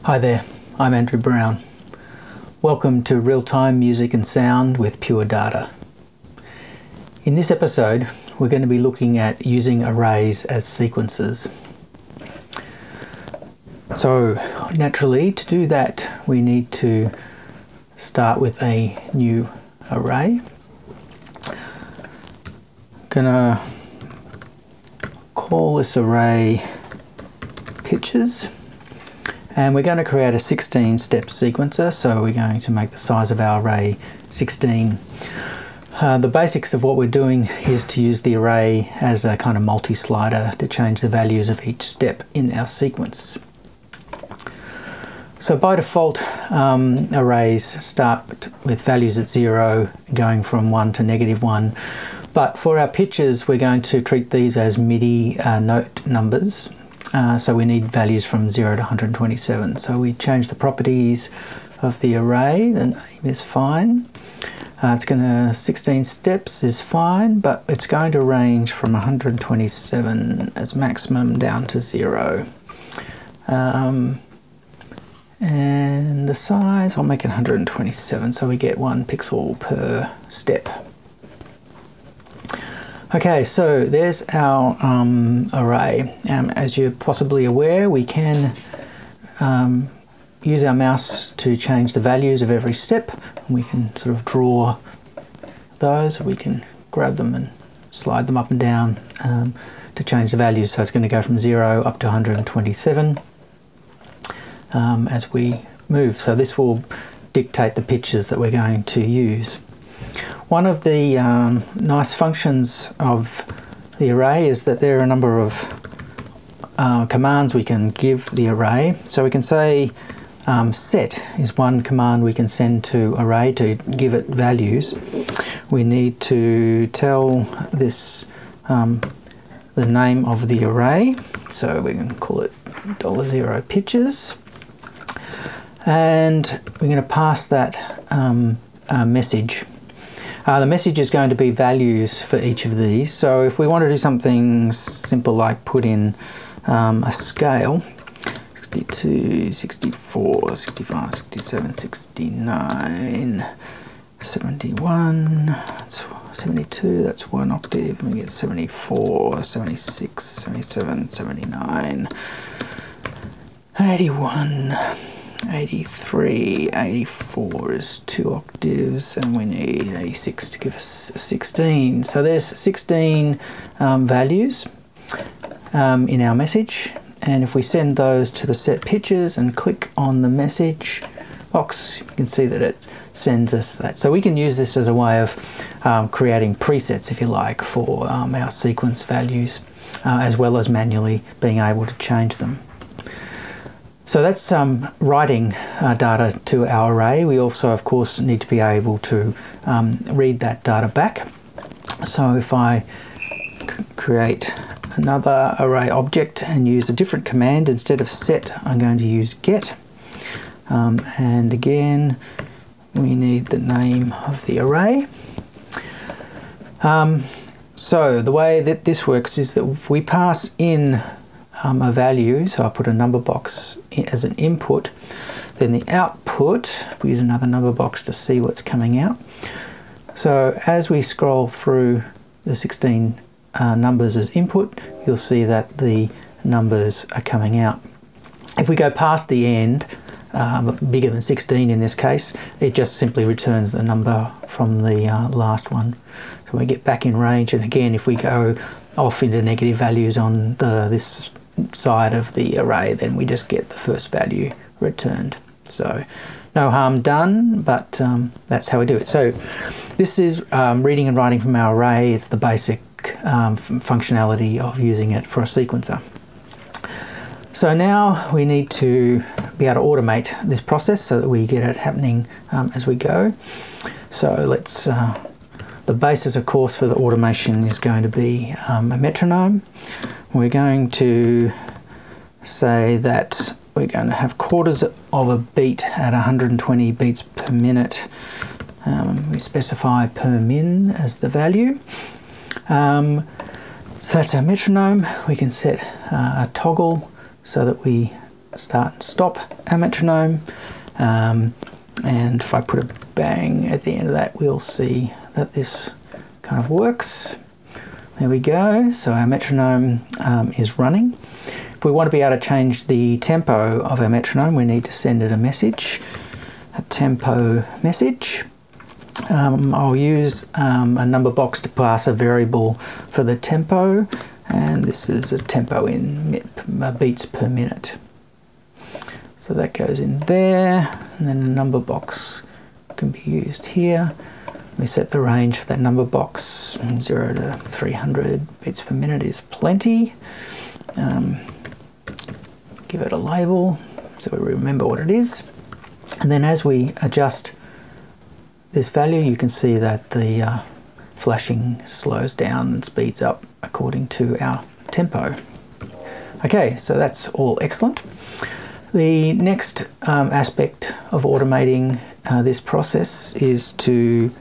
Hi there, I'm Andrew Brown. Welcome to Real-Time Music and Sound with Pure Data. In this episode, we're going to be looking at using arrays as sequences. So naturally, to do that, we need to start with a new array. I'm gonna call this array pictures. And we're going to create a 16-step sequencer, so we're going to make the size of our array 16. The basics of what we're doing is to use the array as a kind of multi-slider to change the values of each step in our sequence. So by default, arrays start with values at 0, going from 1 to -1. But for our pictures, we're going to treat these as MIDI note numbers. So we need values from 0 to 127. So we change the properties of the array. The name is fine. It's going to 16 steps is fine, but it's going to range from 127 as maximum down to 0. And the size, I'll make it 127, so we get 1 pixel per step. Okay, so there's our array. As you're possibly aware, we can use our mouse to change the values of every step. We can sort of draw those. We can grab them and slide them up and down to change the values. So it's going to go from 0 up to 127 as we move. So this will dictate the pitches that we're going to use. One of the nice functions of the array is that there are a number of commands we can give the array. So we can say set is one command we can send to array to give it values. We need to tell this the name of the array, so we can call it $0 pictures, and we're going to pass that message. The message is going to be values for each of these. So if we want to do something simple like put in a scale, 62, 64, 65, 67, 69, 71, 72, that's 1 octave, and we get 74, 76, 77, 79, 81, 83, 84 is 2 octaves, and we need 86 to give us 16. So there's 16 values in our message, and if we send those to the set pitches and click on the message box, you can see that it sends us that. So we can use this as a way of creating presets, if you like, for our sequence values, as well as manually being able to change them. So that's writing data to our array. We also, of course, need to be able to read that data back. So if I create another array object and use a different command, instead of set, I'm going to use get. And again, we need the name of the array. So the way that this works is that if we pass in a value, so I put a number box as an input, then the output, we use another number box to see what's coming out. So as we scroll through the 16 numbers as input, you'll see that the numbers are coming out. If we go past the end, bigger than 16 in this case, it just simply returns the number from the last one. So we get back in range, and again, if we go off into negative values on this side of the array, then we just get the first value returned. So no harm done, but that's how we do it. So this is reading and writing from our array. It's the basic functionality of using it for a sequencer. So now we need to be able to automate this process so that we get it happening as we go. So let's the basis, of course, for the automation is going to be a metronome. We're going to say that we're going to have quarters of a beat at 120 beats per minute. We specify per min as the value. So that's our metronome. We can set a toggle so that we start and stop our metronome. And if I put a bang at the end of that, we'll see that this kind of works. There we go. So our metronome is running. If we want to be able to change the tempo of our metronome, we need to send it a message, a tempo message. I'll use a number box to pass a variable for the tempo, and this is a tempo in beats per minute. So that goes in there, and then the number box can be used here. We set the range for that number box, 0 to 300 beats per minute is plenty. Give it a label so we remember what it is. And then as we adjust this value, you can see that the flashing slows down and speeds up according to our tempo. Okay, so that's all excellent. The next aspect of automating this process is to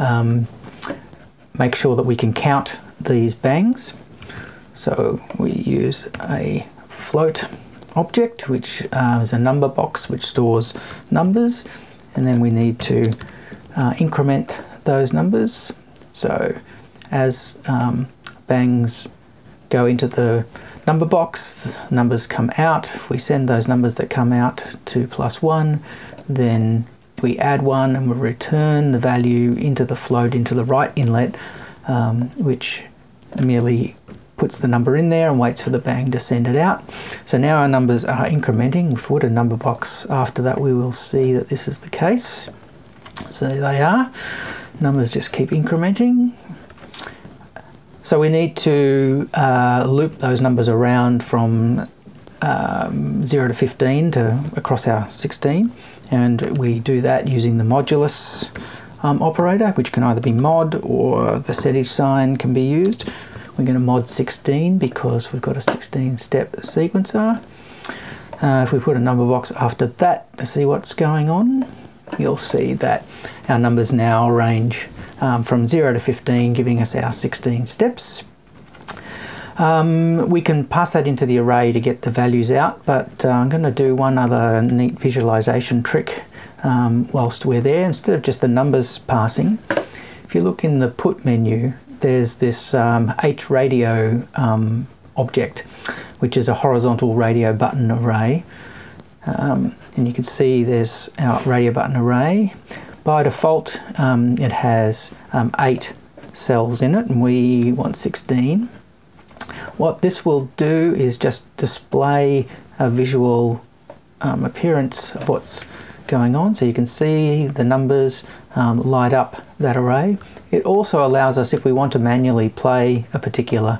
make sure that we can count these bangs. So we use a float object, which is a number box which stores numbers, and then we need to increment those numbers. So as bangs go into the number box, numbers come out. If we send those numbers that come out to +1, then we add 1 and we return the value into the float, into the right inlet, which merely puts the number in there and waits for the bang to send it out. So now our numbers are incrementing. If we put a number box after that, we will see that this is the case. So there they are. Numbers just keep incrementing. So we need to loop those numbers around from 0 to 15 to across our 16, and we do that using the modulus operator, which can either be mod or a percentage sign can be used. We're going to mod 16 because we've got a 16-step sequencer. If we put a number box after that to see what's going on, you'll see that our numbers now range from 0 to 15, giving us our 16 steps. We can pass that into the array to get the values out, but I'm going to do one other neat visualization trick whilst we're there. Instead of just the numbers passing, if you look in the put menu, there's this H radio object, which is a horizontal radio button array. And you can see there's our radio button array. By default, it has 8 cells in it, and we want 16. What this will do is just display a visual appearance of what's going on, so you can see the numbers light up that array. It also allows us, if we want to manually play a particular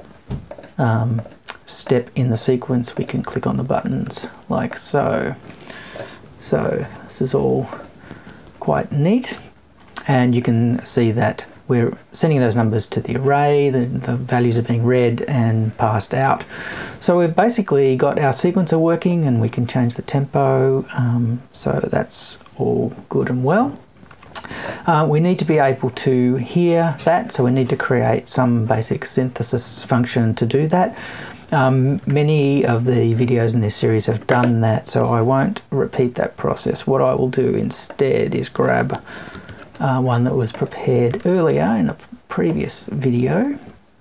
step in the sequence, we can click on the buttons like so. So this is all quite neat, and you can see that we're sending those numbers to the array, the values are being read and passed out. So we've basically got our sequencer working, and we can change the tempo, so that's all good and well. We need to be able to hear that, so we need to create some basic synthesis function to do that. Many of the videos in this series have done that, so I won't repeat that process. What I will do instead is grab one that was prepared earlier in a previous video,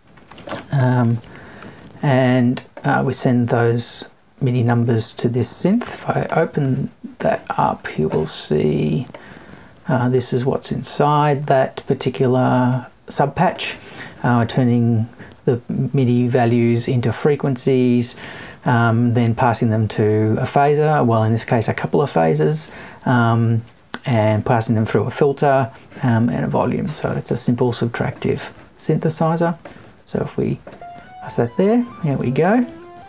and we send those MIDI numbers to this synth. If I open that up, you will see this is what's inside that particular subpatch. We're turning the MIDI values into frequencies, then passing them to a phaser, well in this case a couple of phasers, and passing them through a filter and a volume. So it's a simple subtractive synthesizer. So if we pass that there, here we go.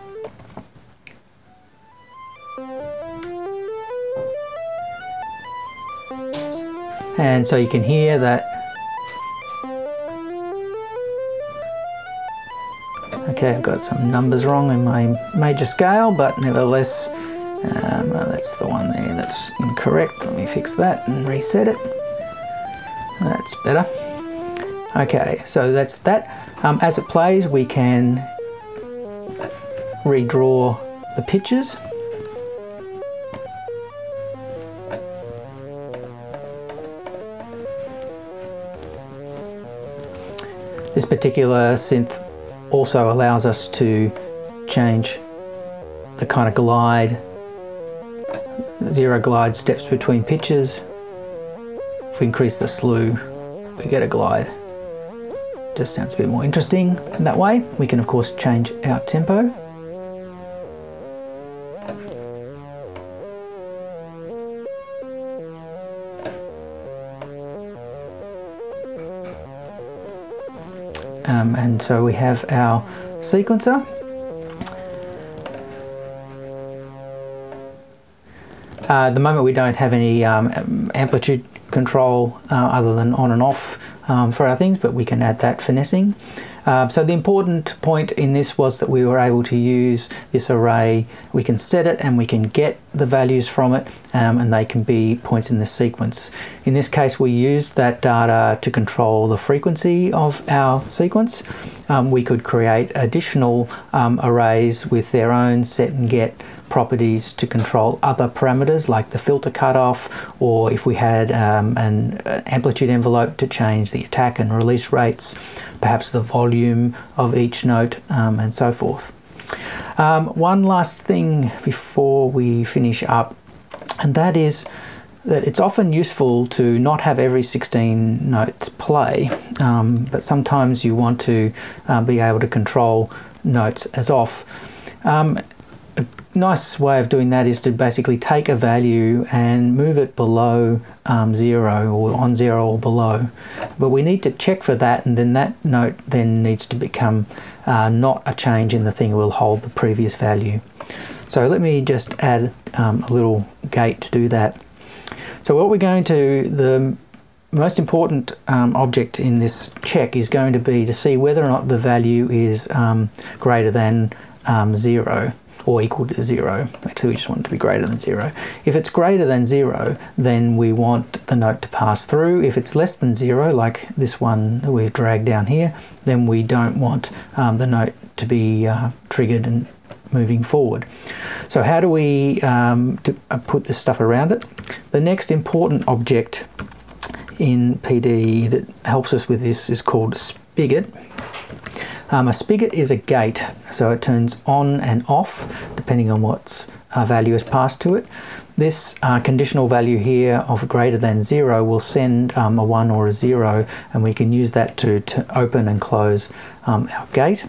And so you can hear that. Okay, I've got some numbers wrong in my major scale, but nevertheless, that's the one there that's incorrect. Let me fix that and reset it. That's better. Okay, so that's that. As it plays, we can redraw the pitches. particular synth also allows us to change the kind of glide, zero glide steps between pitches. If we increase the slew, we get a glide. Just sounds a bit more interesting in that way. We can of course change our tempo. And so we have our sequencer. At the moment we don't have any amplitude control other than on and off for our things, but we can add that finessing. So the important point in this was that we were able to use this array. We can set it and we can get the values from it, and they can be points in the sequence. In this case we used that data to control the frequency of our sequence. We could create additional arrays with their own set and get properties to control other parameters like the filter cutoff, or if we had an amplitude envelope to change the attack and release rates, perhaps the volume of each note, and so forth. One last thing before we finish up, and that is that it's often useful to not have every 16 notes play, but sometimes you want to be able to control notes as off. Nice way of doing that is to basically take a value and move it below 0 or on 0 or below, but we need to check for that, and then that note then needs to become not a change in the thing. It will hold the previous value. So let me just add a little gate to do that. So what we're going to, the most important object in this check is going to be to see whether or not the value is greater than 0 or equal to 0. Actually we just want it to be greater than 0. If it's greater than 0, then we want the note to pass through. If it's less than 0, like this one that we've dragged down here, then we don't want the note to be triggered and moving forward. So how do we put this stuff around it? The next important object in PD that helps us with this is called Spigot. A spigot is a gate, so it turns on and off depending on what value is passed to it. This conditional value here of greater than 0 will send a 1 or a 0, and we can use that to open and close our gate.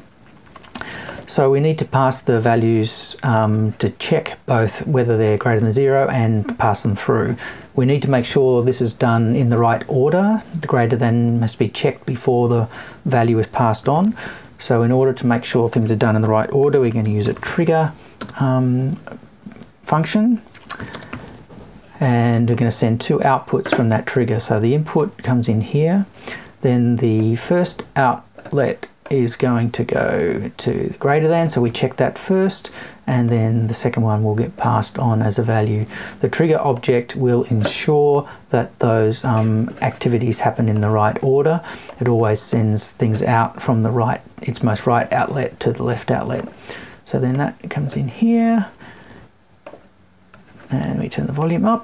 So we need to pass the values to check both whether they're greater than 0 and pass them through. We need to make sure this is done in the right order. The greater than must be checked before the value is passed on. So in order to make sure things are done in the right order, we're going to use a trigger function, and we're going to send two outputs from that trigger. So the input comes in here, then the first outlet is going to go to greater than, so we check that first, and then the second one will get passed on as a value. The trigger object will ensure that those activities happen in the right order. It always sends things out from the right, its most right outlet to the left outlet. So then that comes in here, and we turn the volume up.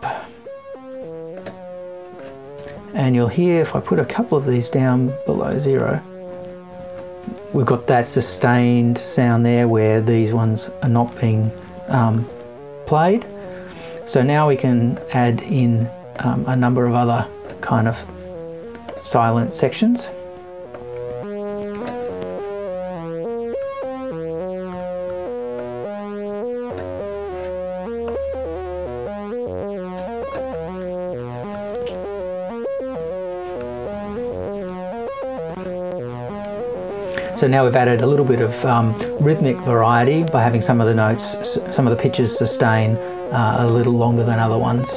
And you'll hear, if I put a couple of these down below 0, we've got that sustained sound there where these ones are not being played. So now we can add in a number of other kind of silent sections. So now we've added a little bit of rhythmic variety by having some of the notes, some of the pitches sustain a little longer than other ones.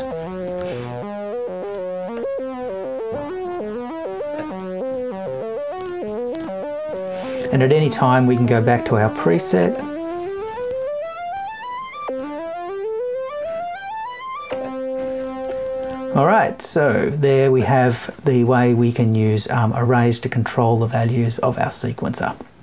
And at any time we can go back to our preset. Alright, so there we have the way we can use arrays to control the values of our sequencer.